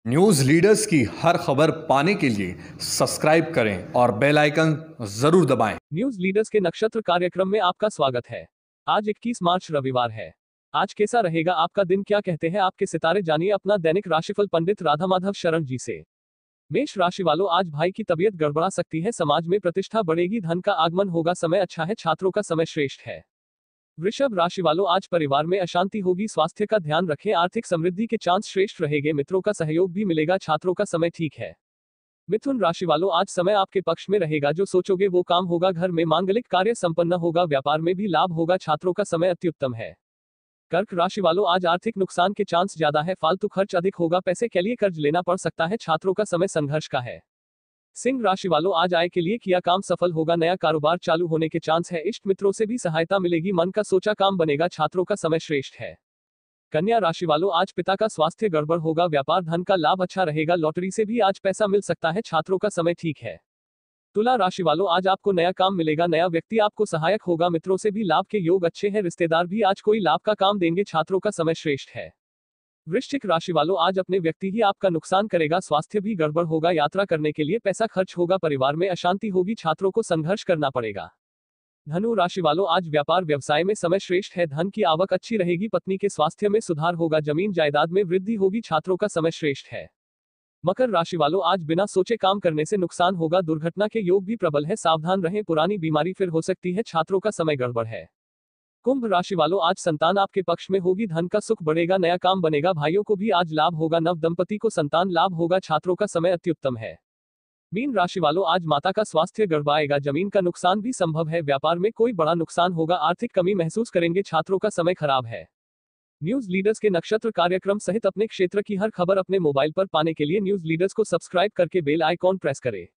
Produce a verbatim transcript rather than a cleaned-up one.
News leaders की हर खबर पाने के लिए सब्सक्राइब करें और बेल आइकन जरूर दबाएं। न्यूज लीडर्स के नक्षत्र कार्यक्रम में आपका स्वागत है। आज इक्कीस मार्च रविवार है। आज कैसा रहेगा आपका दिन, क्या कहते हैं आपके सितारे, जानिए अपना दैनिक राशिफल पंडित राधामाधव शरण जी से। मेष राशि वालों, आज भाई की तबीयत गड़बड़ा सकती है, समाज में प्रतिष्ठा बढ़ेगी, धन का आगमन होगा, समय अच्छा है, छात्रों का समय श्रेष्ठ है। वृषभ राशि वालों, आज परिवार में अशांति होगी, स्वास्थ्य का ध्यान रखें, आर्थिक समृद्धि के चांस श्रेष्ठ रहेंगे, मित्रों का सहयोग भी मिलेगा, छात्रों का समय ठीक है। मिथुन राशि वालों, आज समय आपके पक्ष में रहेगा, जो सोचोगे वो काम होगा, घर में मांगलिक कार्य संपन्न होगा, व्यापार में भी लाभ होगा, छात्रों का समय अत्युत्तम है। कर्क राशि वालों, आज आर्थिक नुकसान के चांस ज्यादा है, फालतू खर्च अधिक होगा, पैसे के लिए कर्ज लेना पड़ सकता है, छात्रों का समय संघर्ष का है। सिंह राशि वालों, आज आय के लिए किया काम सफल होगा, नया कारोबार चालू होने के चांस है, इष्ट मित्रों से भी सहायता मिलेगी, मन का सोचा काम बनेगा, छात्रों का समय श्रेष्ठ है। कन्या राशि वालों, आज पिता का स्वास्थ्य गड़बड़ होगा, व्यापार धन का लाभ अच्छा रहेगा, लॉटरी से भी आज पैसा मिल सकता है, छात्रों का समय ठीक है। तुला राशि वालों, आज आपको नया काम मिलेगा, नया व्यक्ति आपको सहायक होगा, मित्रों से भी लाभ के योग अच्छे हैं, रिश्तेदार भी आज कोई लाभ का काम देंगे, छात्रों का समय श्रेष्ठ है। वृश्चिक राशि वालों, आज अपने व्यक्ति ही आपका नुकसान करेगा, स्वास्थ्य भी गड़बड़ होगा, यात्रा करने के लिए पैसा खर्च होगा, परिवार में अशांति होगी, छात्रों को संघर्ष करना पड़ेगा। धनु राशि वालों, आज व्यापार व्यवसाय में समय श्रेष्ठ है, धन की आवक अच्छी रहेगी, पत्नी के स्वास्थ्य में सुधार होगा, जमीन जायदाद में वृद्धि होगी, छात्रों का समय श्रेष्ठ है। मकर राशि वालों, आज बिना सोचे काम करने से नुकसान होगा, दुर्घटना के योग भी प्रबल है, सावधान रहें, पुरानी बीमारी फिर हो सकती है, छात्रों का समय गड़बड़ है। कुंभ राशि वालों, आज संतान आपके पक्ष में होगी, धन का सुख बढ़ेगा, नया काम बनेगा, भाइयों को भी आज लाभ होगा, नव दंपति को संतान लाभ होगा, छात्रों का समय अत्युत्तम है। मीन राशि वालों, आज माता का स्वास्थ्य गड़बड़ाएगा, जमीन का नुकसान भी संभव है, व्यापार में कोई बड़ा नुकसान होगा, आर्थिक कमी महसूस करेंगे, छात्रों का समय खराब है। न्यूज लीडर्स के नक्षत्र कार्यक्रम सहित अपने क्षेत्र की हर खबर अपने मोबाइल पर पाने के लिए न्यूज लीडर्स को सब्सक्राइब करके बेल आइकॉन प्रेस करें।